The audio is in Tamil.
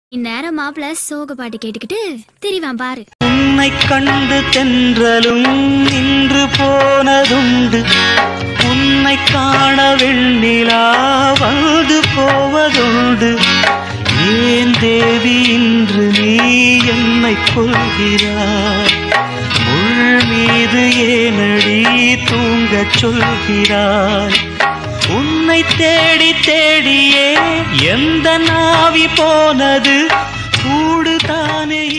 இந்நேரம் மாப்பிள்ள சோக பாட்டு கேட்டுக்கிட்டு திரிவான் பாரு. உன்னை கண்டு தென்றலும் நின்று போனதுண்டு, உன்னை காண வெண்ணிலா வந்து போவதுண்டு. ஏன் தேவி இன்று நீ என்னை கொள்கிறாய், முள் மீது ஏனடி தூங்கச் சொல்கிறாய். உன்னை தேடி தேடியே எந்த நாவி போனது, கூடு தானே